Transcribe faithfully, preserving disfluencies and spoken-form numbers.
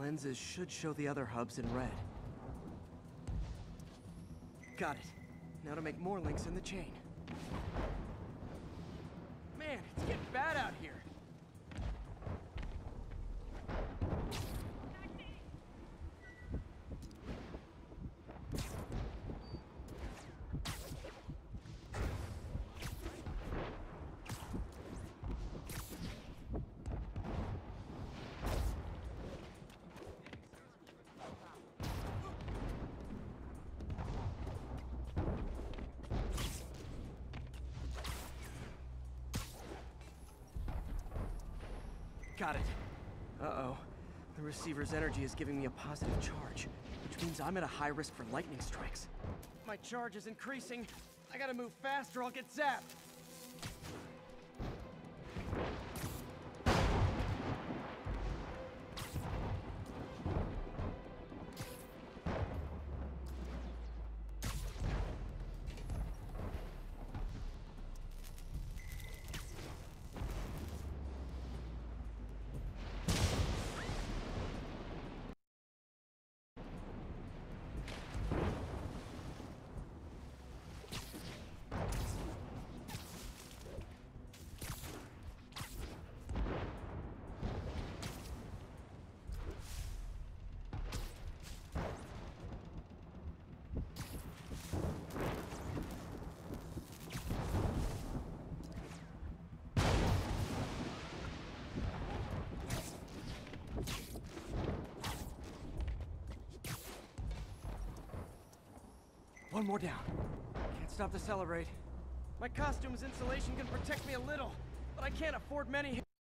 lenses should show the other hubs in red. Got it. Now to make more links in the chain. Man, it's getting bad out here. Got it. Uh-oh. The receiver's energy is giving me a positive charge, which means I'm at a high risk for lightning strikes. My charge is increasing. I gotta move fast or I'll get zapped. One more down. Can't stop the celebrate. My costume's insulation can protect me a little, but I can't afford many.